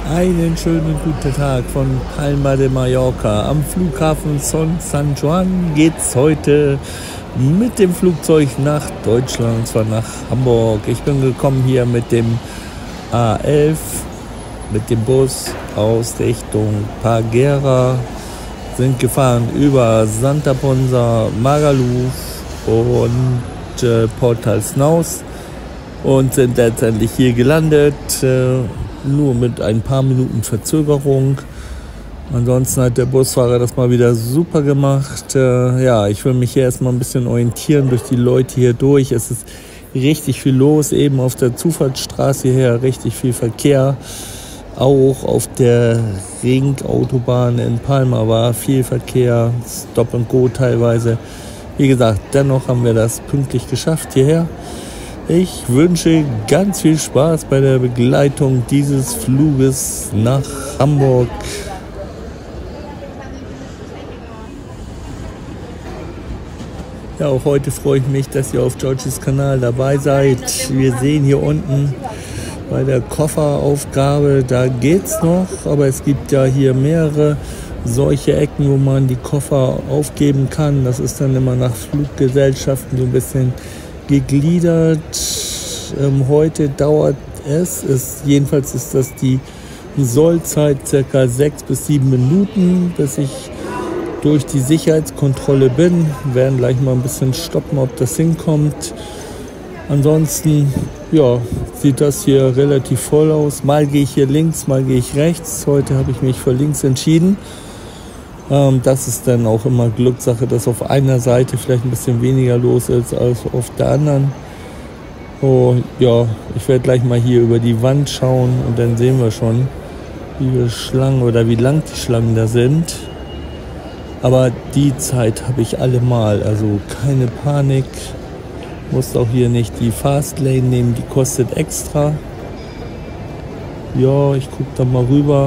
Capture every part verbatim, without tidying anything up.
Einen schönen guten Tag von Palma de Mallorca. Am Flughafen Son San Juan geht's heute mit dem Flugzeug nach Deutschland, und zwar nach Hamburg. Ich bin gekommen hier mit dem A elf, mit dem Bus aus Richtung Parguera, sind gefahren über Santa Ponsa, Magaluf und äh, Portal Snaus und sind letztendlich hier gelandet. Äh, nur mit ein paar Minuten Verzögerung. Ansonsten hat der Busfahrer das mal wieder super gemacht. Äh, ja, ich will mich hier erstmal ein bisschen orientieren durch die Leute hier durch. Es ist richtig viel los, eben auf der Zufahrtsstraße her, richtig viel Verkehr. Auch auf der Ringautobahn in Palma war viel Verkehr, Stop and Go teilweise. Wie gesagt, dennoch haben wir das pünktlich geschafft hierher. Ich wünsche ganz viel Spaß bei der Begleitung dieses Fluges nach Hamburg. Ja, auch heute freue ich mich, dass ihr auf Georges Kanal dabei seid. Wir sehen hier unten bei der Kofferaufgabe, da geht's noch, aber es gibt ja hier mehrere solche Ecken, wo man die Koffer aufgeben kann. Das ist dann immer nach Fluggesellschaften so ein bisschen gegliedert. Ähm, heute dauert es, es, jedenfalls ist das die Sollzeit circa sechs bis sieben Minuten, bis ich durch die Sicherheitskontrolle bin. Wir werden gleich mal ein bisschen stoppen, ob das hinkommt. Ansonsten ja, sieht das hier relativ voll aus. Mal gehe ich hier links, mal gehe ich rechts. Heute habe ich mich für links entschieden. Ähm, das ist dann auch immer Glückssache, dass auf einer Seite vielleicht ein bisschen weniger los ist als auf der anderen. Oh, ja, ich werde gleich mal hier über die Wand schauen und dann sehen wir schon, wie viele Schlangen oder wie lang die Schlangen da sind. Aber die Zeit habe ich allemal, also keine Panik. Muss auch hier nicht die Fastlane nehmen, die kostet extra. Ja, ich gucke da mal rüber.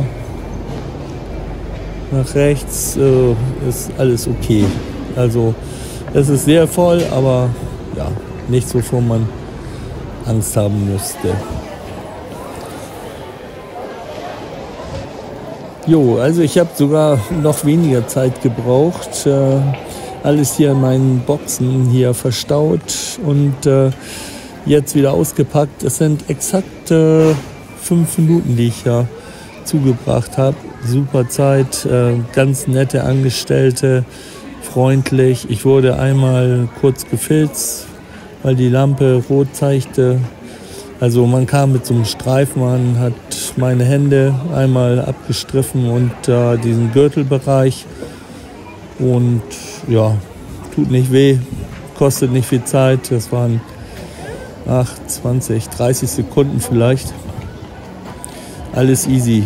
Nach rechts äh, ist alles okay. Also es ist sehr voll, aber ja, nichts, wovon man Angst haben müsste. Jo, also ich habe sogar noch weniger Zeit gebraucht. Äh, alles hier in meinen Boxen hier verstaut und äh, jetzt wieder ausgepackt. Es sind exakt äh, fünf Minuten, die ich ja zugebracht habe. Super Zeit, äh, ganz nette Angestellte, freundlich. Ich wurde einmal kurz gefilzt, weil die Lampe rot zeigte. Also man kam mit so einem Streifen an, hat meine Hände einmal abgestriffen und äh, diesen Gürtelbereich. Und ja, tut nicht weh, kostet nicht viel Zeit. Das waren acht, zwanzig, dreißig Sekunden vielleicht. Alles easy.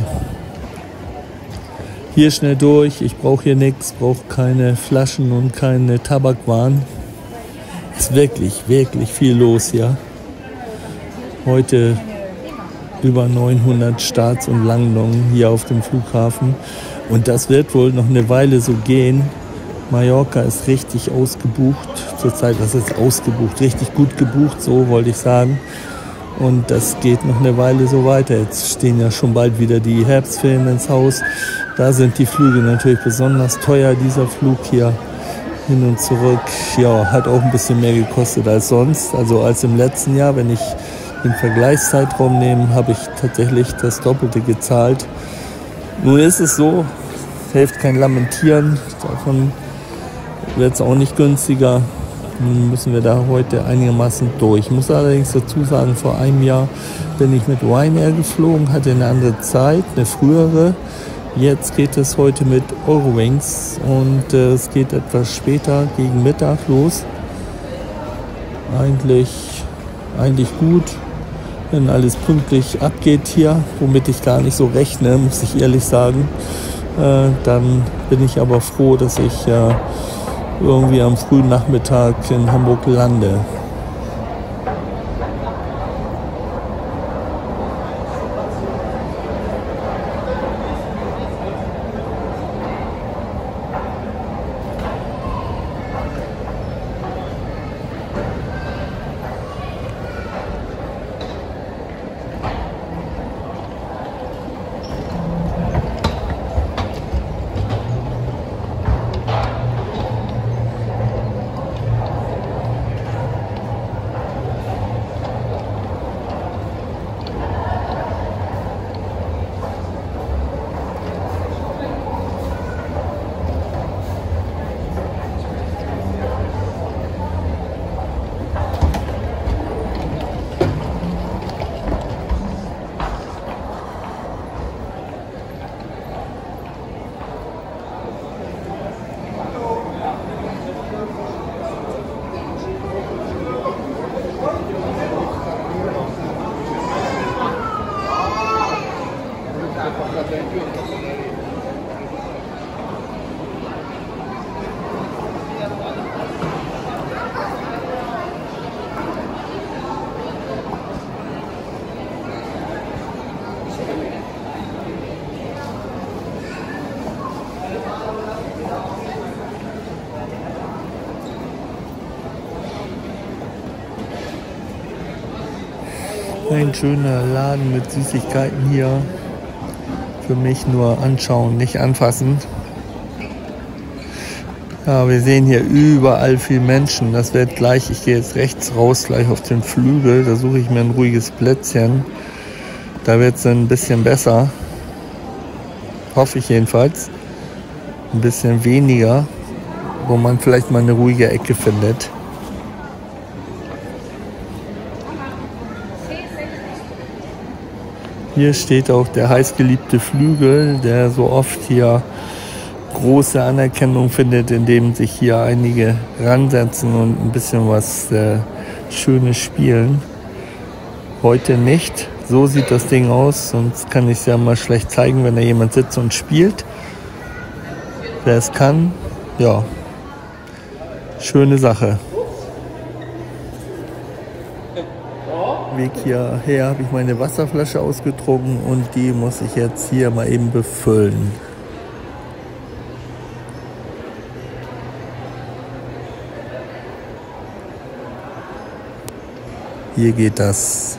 Hier schnell durch, ich brauche hier nichts, brauche keine Flaschen und keine Tabakwaren. Ist wirklich, wirklich viel los hier. Heute über neunhundert Starts und Landungen hier auf dem Flughafen. Und das wird wohl noch eine Weile so gehen. Mallorca ist richtig ausgebucht zurzeit, das ist ausgebucht, richtig gut gebucht, so wollte ich sagen. Und das geht noch eine Weile so weiter. Jetzt stehen ja schon bald wieder die Herbstferien ins Haus. Da sind die Flüge natürlich besonders teuer. Dieser Flug hier hin und zurück, ja, hat auch ein bisschen mehr gekostet als sonst. Also als im letzten Jahr, wenn ich den Vergleichszeitraum nehme, habe ich tatsächlich das Doppelte gezahlt. Nun ist es so, hilft kein Lamentieren. Davon wird es auch nicht günstiger. Nun müssen wir da heute einigermaßen durch. Ich muss allerdings dazu sagen, vor einem Jahr bin ich mit Ryanair geflogen, hatte eine andere Zeit, eine frühere. Jetzt geht es heute mit Eurowings und äh, es geht etwas später, gegen Mittag los. Eigentlich, eigentlich gut, wenn alles pünktlich abgeht hier, womit ich gar nicht so rechne, muss ich ehrlich sagen. Äh, dann bin ich aber froh, dass ich äh, irgendwie am frühen Nachmittag in Hamburg lande. Ein schöner Laden mit Süßigkeiten hier. Für mich nur anschauen, nicht anfassen. Ja, wir sehen hier überall viel Menschen. Das wird gleich, ich gehe jetzt rechts raus, gleich auf den Flügel. Da suche ich mir ein ruhiges Plätzchen. Da wird es ein bisschen besser. Hoffe ich jedenfalls. Ein bisschen weniger, wo man vielleicht mal eine ruhige Ecke findet. Hier steht auch der heißgeliebte Flügel, der so oft hier große Anerkennung findet, indem sich hier einige ransetzen und ein bisschen was äh, Schönes spielen. Heute nicht. So sieht das Ding aus, sonst kann ich es ja mal schlecht zeigen, wenn da jemand sitzt und spielt. Wer es kann, ja, schöne Sache. Weg hierher habe ich meine Wasserflasche ausgetrunken und die muss ich jetzt hier mal eben befüllen. Hier geht das.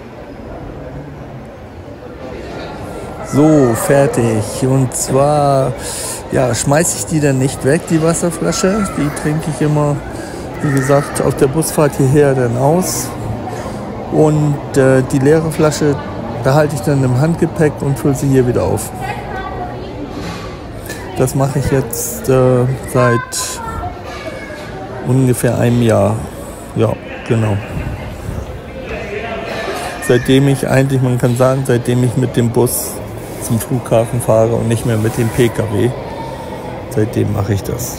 So, fertig. Und zwar ja, schmeiße ich die dann nicht weg, die Wasserflasche. Die trinke ich immer, wie gesagt, auf der Busfahrt hierher dann aus. Und äh, die leere Flasche behalte ich dann im Handgepäck und fülle sie hier wieder auf. Das mache ich jetzt äh, seit ungefähr einem Jahr. Ja, genau. Seitdem ich eigentlich, man kann sagen, seitdem ich mit dem Bus zum Flughafen fahre und nicht mehr mit dem P K W. Seitdem mache ich das.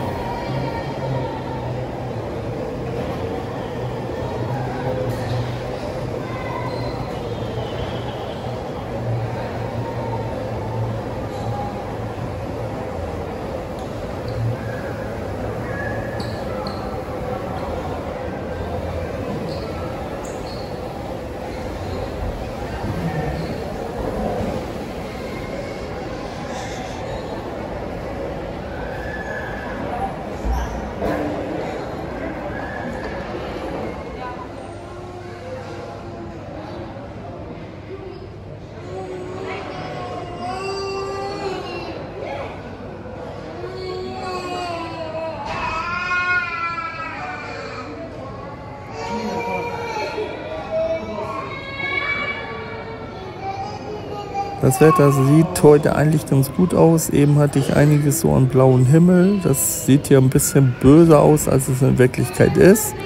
Das Wetter sieht heute eigentlich ganz gut aus. Eben hatte ich einiges so an blauen Himmel. Das sieht ja ein bisschen böser aus, als es in Wirklichkeit ist.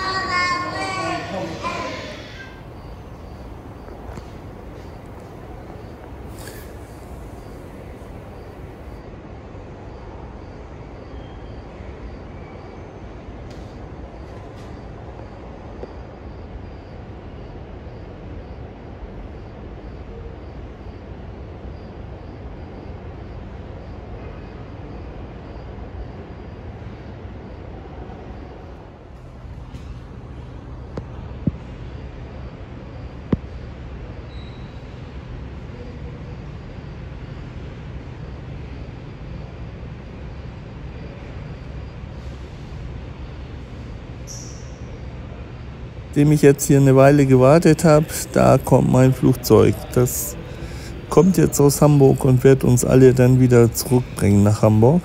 Nachdem ich jetzt hier eine Weile gewartet habe, da kommt mein Flugzeug. Das kommt jetzt aus Hamburg und wird uns alle dann wieder zurückbringen nach Hamburg.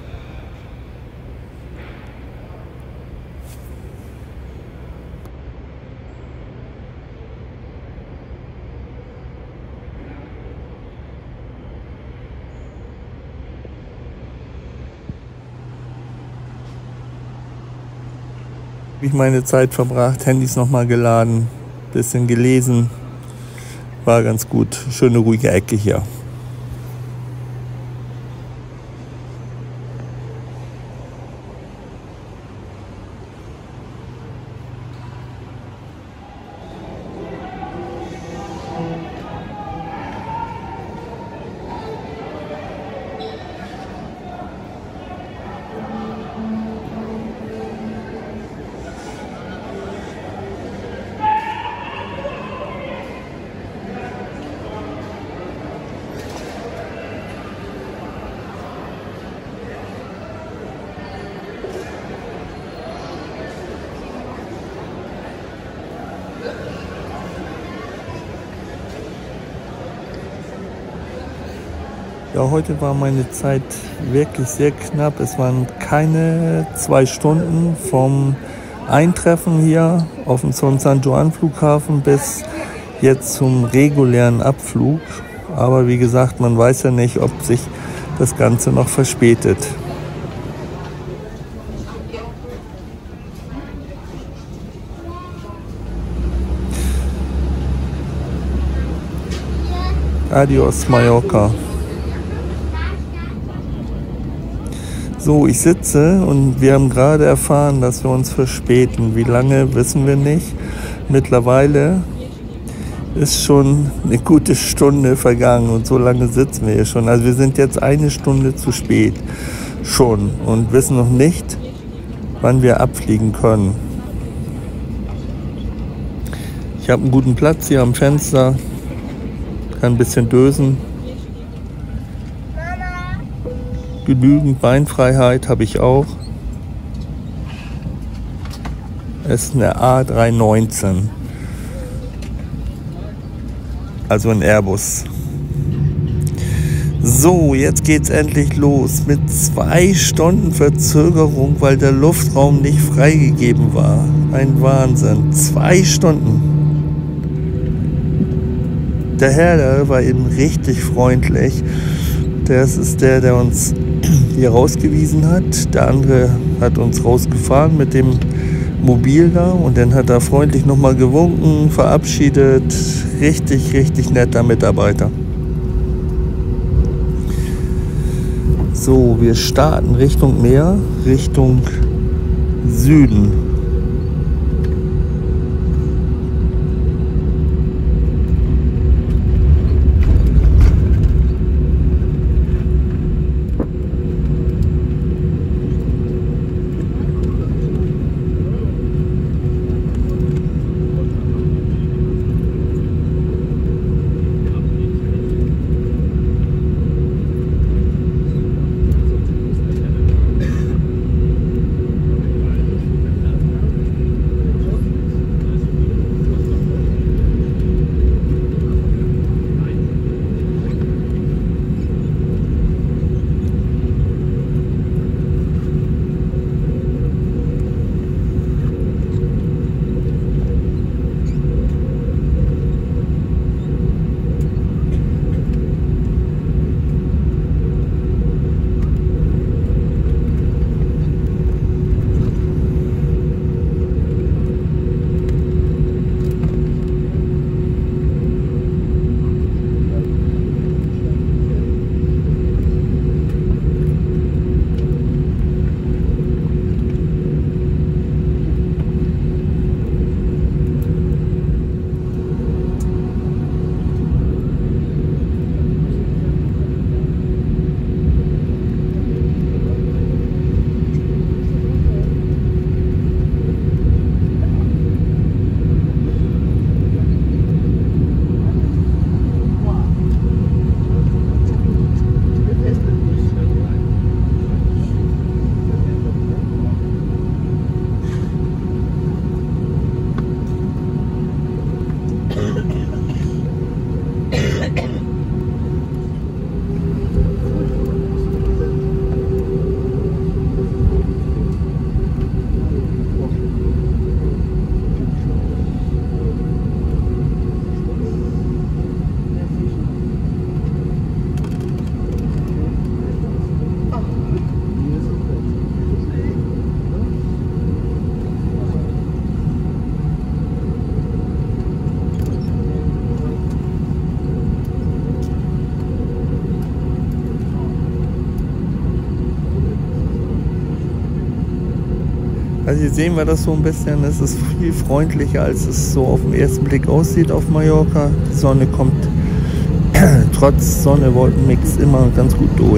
Habe ich meine Zeit verbracht, Handys nochmal geladen, bisschen gelesen, war ganz gut, schöne ruhige Ecke hier. Ja, heute war meine Zeit wirklich sehr knapp. Es waren keine zwei Stunden vom Eintreffen hier auf dem Son San Juan Flughafen bis jetzt zum regulären Abflug. Aber wie gesagt, man weiß ja nicht, ob sich das Ganze noch verspätet. Adios Mallorca. So, ich sitze und wir haben gerade erfahren, dass wir uns verspäten. Wie lange, wissen wir nicht. Mittlerweile ist schon eine gute Stunde vergangen und so lange sitzen wir hier schon. Also wir sind jetzt eine Stunde zu spät schon und wissen noch nicht, wann wir abfliegen können. Ich habe einen guten Platz hier am Fenster, kann ein bisschen dösen. Genügend Beinfreiheit habe ich auch. Es ist eine A drei neunzehn, also ein Airbus. So, jetzt geht's endlich los mit zwei Stunden Verzögerung, weil der Luftraum nicht freigegeben war. Ein Wahnsinn. Zwei Stunden. Der Herr, der war eben richtig freundlich. Das ist der, der uns hier rausgewiesen hat. Der andere hat uns rausgefahren mit dem Mobil da und dann hat er freundlich nochmal gewunken, verabschiedet. Richtig, richtig netter Mitarbeiter. So, wir starten Richtung Meer, Richtung Süden. Also hier sehen wir das so ein bisschen, es ist viel freundlicher, als es so auf den ersten Blick aussieht auf Mallorca. Die Sonne kommt trotz Sonne-Wolkenmix immer ganz gut durch.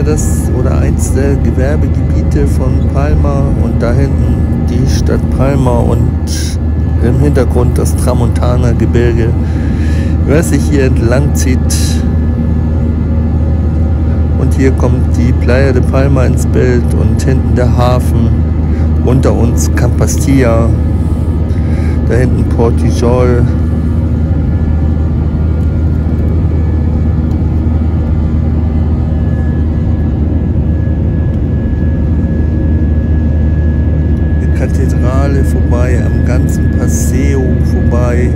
das oder eins der Gewerbegebiete von Palma und da hinten die Stadt Palma und im Hintergrund das Tramontana-Gebirge, was sich hier entlang zieht. Und hier kommt die Playa de Palma ins Bild und hinten der Hafen, unter uns Campastilla, da hinten Portijol. Kathedrale vorbei, am ganzen Paseo vorbei.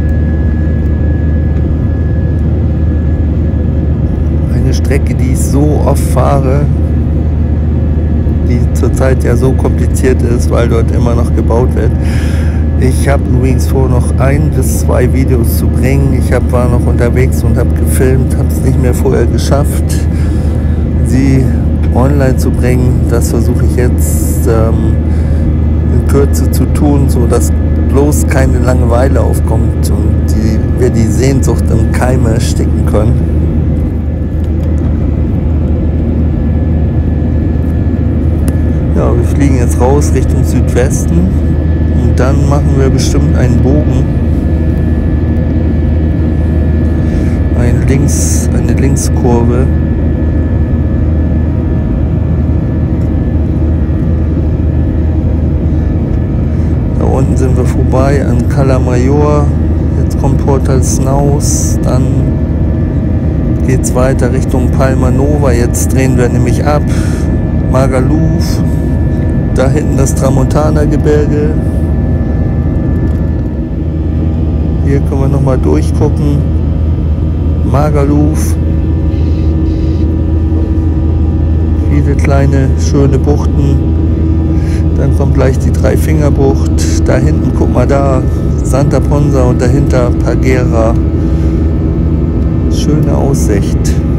Eine Strecke, die ich so oft fahre, die zurzeit ja so kompliziert ist, weil dort immer noch gebaut wird. Ich habe übrigens vor, noch ein bis zwei Videos zu bringen. Ich hab, war noch unterwegs und habe gefilmt, habe es nicht mehr vorher geschafft, sie online zu bringen. Das versuche ich jetzt ähm, in Kürze zu tun, so dass bloß keine Langeweile aufkommt und die, wir die Sehnsucht im Keime ersticken können. Ja, wir fliegen jetzt raus Richtung Südwesten und dann machen wir bestimmt einen Bogen, ein Links, eine Linkskurve. Unten sind wir vorbei an Cala Mayor, jetzt kommt Portal Snaus, dann geht es weiter Richtung Palma Nova, jetzt drehen wir nämlich ab, Magaluf, da hinten das Tramontana-Gebirge, hier können wir nochmal durchgucken, Magaluf, viele kleine schöne Buchten. Dann kommt gleich die Dreifingerbucht. Da hinten, guck mal da, Santa Ponsa und dahinter Pagera. Schöne Aussicht.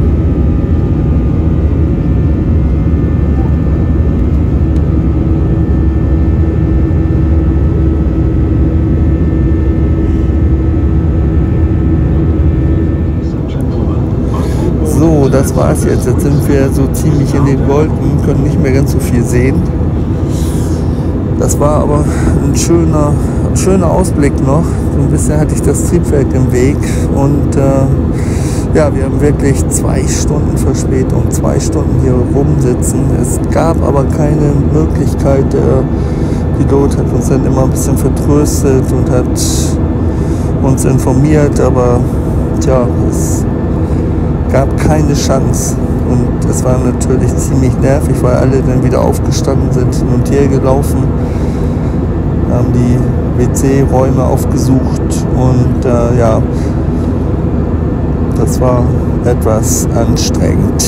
So, das war's jetzt. Jetzt sind wir so ziemlich in den Wolken, können nicht mehr ganz so viel sehen. Das war aber ein schöner, ein schöner Ausblick noch. So ein bisschen hatte ich das Triebwerk im Weg und äh, ja, wir haben wirklich zwei Stunden Verspätung, zwei Stunden hier rumsitzen. Es gab aber keine Möglichkeit. Der Pilot hat uns dann immer ein bisschen vertröstet und hat uns informiert, aber tja, es gab keine Chance. Und es war natürlich ziemlich nervig, weil alle dann wieder aufgestanden sind, hin und her gelaufen, haben die W C-Räume aufgesucht und äh, ja, das war etwas anstrengend.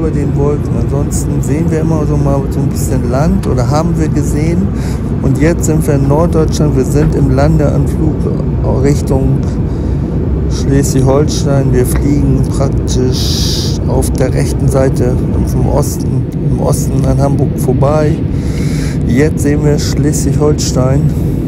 über den Wolken. Ansonsten sehen wir immer so mal so ein bisschen Land oder haben wir gesehen. Und jetzt sind wir in Norddeutschland, wir sind im Landeanflug Richtung Schleswig-Holstein. Wir fliegen praktisch auf der rechten Seite vom Osten, im Osten an Hamburg vorbei. Jetzt sehen wir Schleswig-Holstein.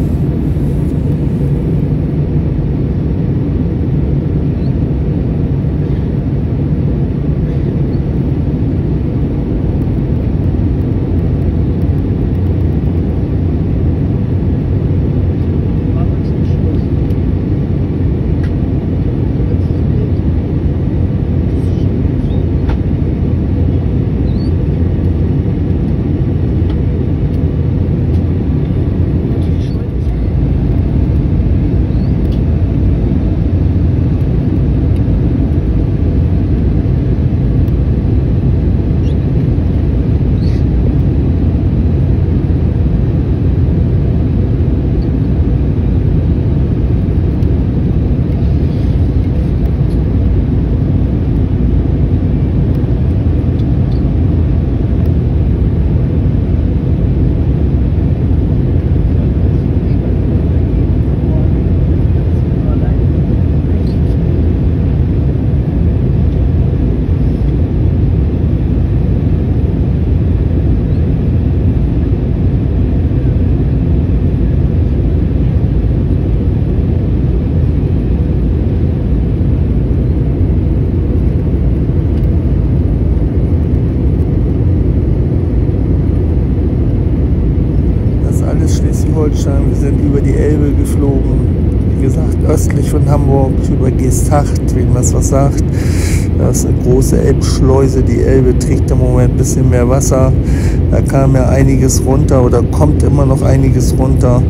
Schleswig-Holstein, wir sind über die Elbe geflogen, wie gesagt, östlich von Hamburg, über Geesthacht, wem das was sagt. Das ist eine große Elbschleuse, die Elbe trägt im Moment ein bisschen mehr Wasser. Da kam ja einiges runter oder kommt immer noch einiges runter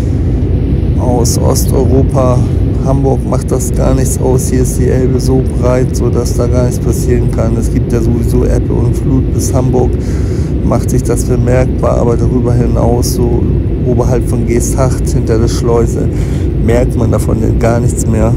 aus Osteuropa. Hamburg macht das gar nichts aus, hier ist die Elbe so breit, sodass da gar nichts passieren kann. Es gibt ja sowieso Ebbe und Flut bis Hamburg, macht sich das bemerkbar, aber darüber hinaus, so oberhalb von Geesthacht, hinter der Schleuse, merkt man davon gar nichts mehr.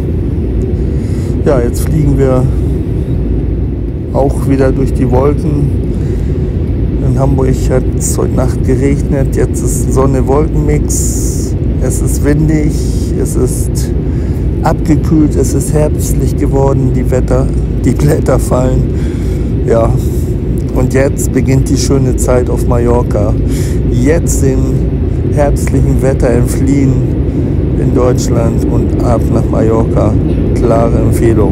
Ja, jetzt fliegen wir auch wieder durch die Wolken. In Hamburg hat es heute Nacht geregnet, jetzt ist Sonne-Wolken-Mix, es ist windig, es ist abgekühlt, es ist herbstlich geworden, die, Wetter, die Blätter fallen. Ja, und jetzt beginnt die schöne Zeit auf Mallorca. Jetzt dem herbstlichen Wetter entfliehen in Deutschland und ab nach Mallorca. Klare Empfehlung.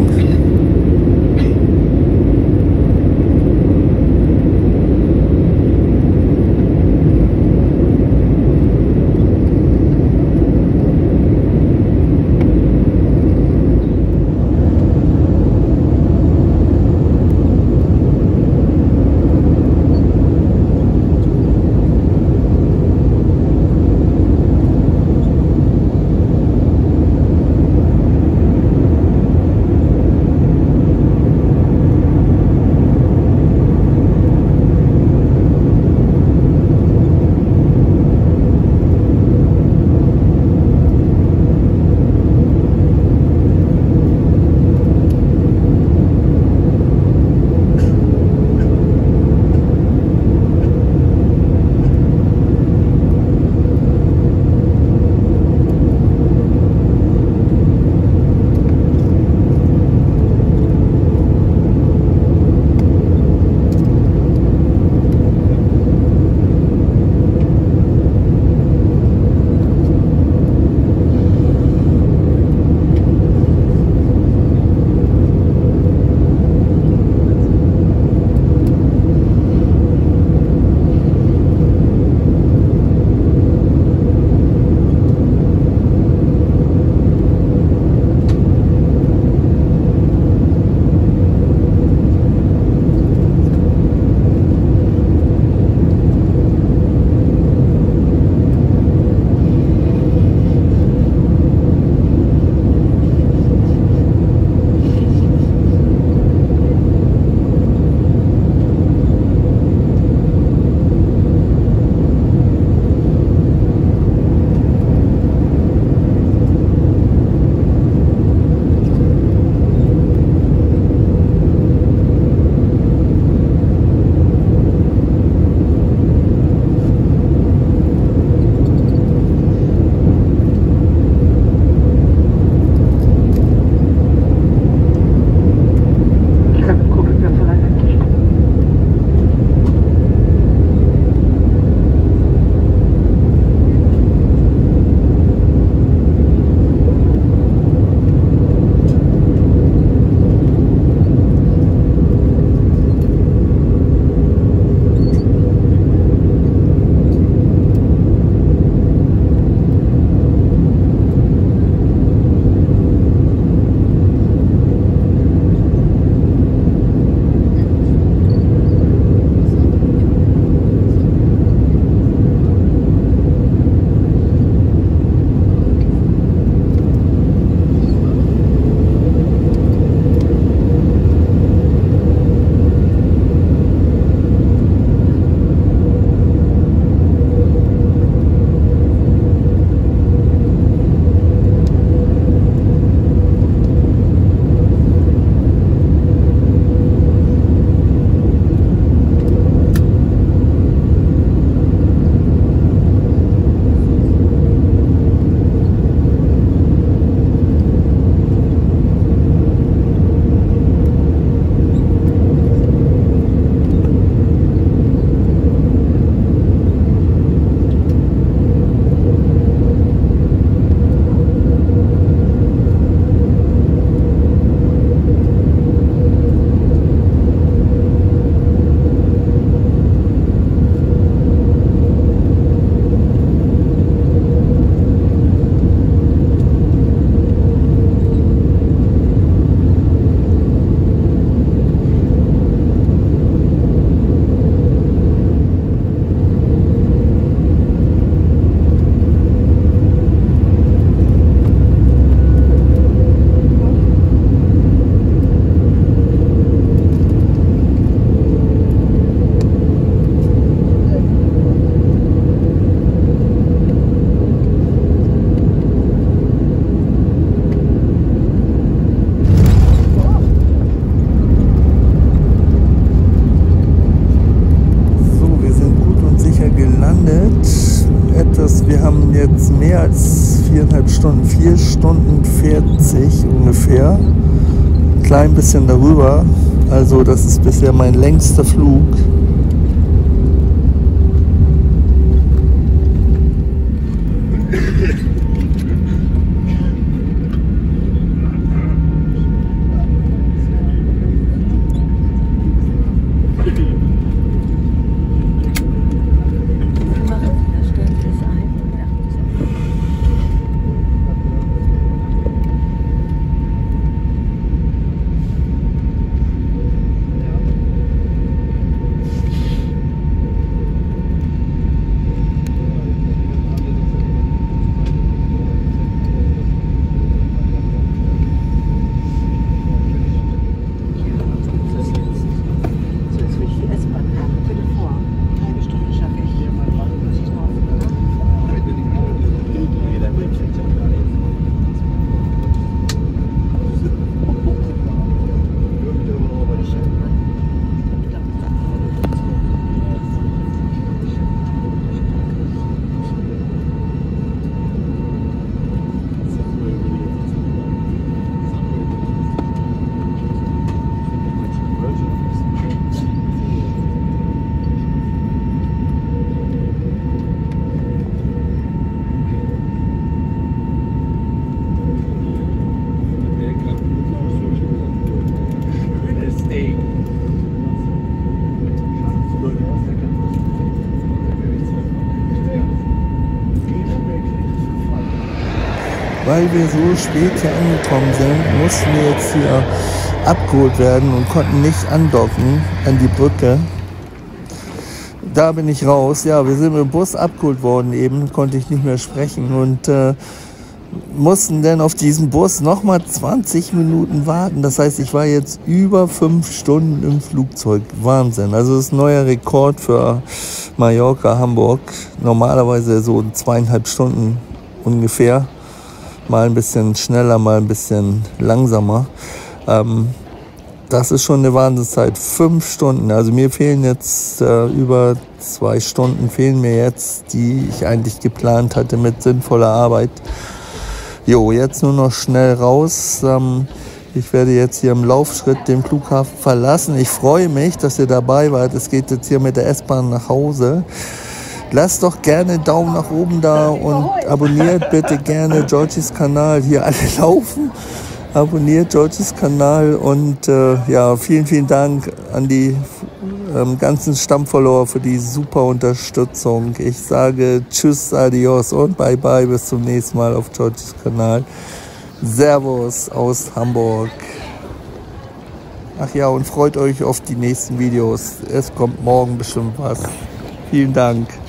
gelandet. Etwas, wir haben jetzt mehr als viereinhalb Stunden, vier Stunden vierzig ungefähr. Ein klein bisschen darüber. Also das ist bisher mein längster Flug. Weil wir so spät hier angekommen sind, mussten wir jetzt hier abgeholt werden und konnten nicht andocken an die Brücke. Da bin ich raus. Ja, wir sind mit dem Bus abgeholt worden eben, konnte ich nicht mehr sprechen und äh, mussten dann auf diesen Bus nochmal zwanzig Minuten warten. Das heißt, ich war jetzt über fünf Stunden im Flugzeug. Wahnsinn. Also das ist ein neuer Rekord für Mallorca, Hamburg. Normalerweise so zweieinhalb Stunden ungefähr. Mal ein bisschen schneller, mal ein bisschen langsamer. Ähm, das ist schon eine Wahnsinnszeit. Fünf Stunden. Also mir fehlen jetzt äh, über zwei Stunden fehlen mir jetzt, die ich eigentlich geplant hatte mit sinnvoller Arbeit. Jo, jetzt nur noch schnell raus. Ähm, ich werde jetzt hier im Laufschritt den Flughafen verlassen. Ich freue mich, dass ihr dabei wart. Es geht jetzt hier mit der S-Bahn nach Hause. Lasst doch gerne einen Daumen nach oben da und abonniert bitte gerne Georgies Kanal. Hier alle laufen. Abonniert Georgies Kanal und äh, ja, vielen, vielen Dank an die ähm, ganzen Stammfollower für die super Unterstützung. Ich sage Tschüss, Adios und Bye Bye. Bis zum nächsten Mal auf Georgies Kanal. Servus aus Hamburg. Ach ja, und freut euch auf die nächsten Videos. Es kommt morgen bestimmt was. Vielen Dank.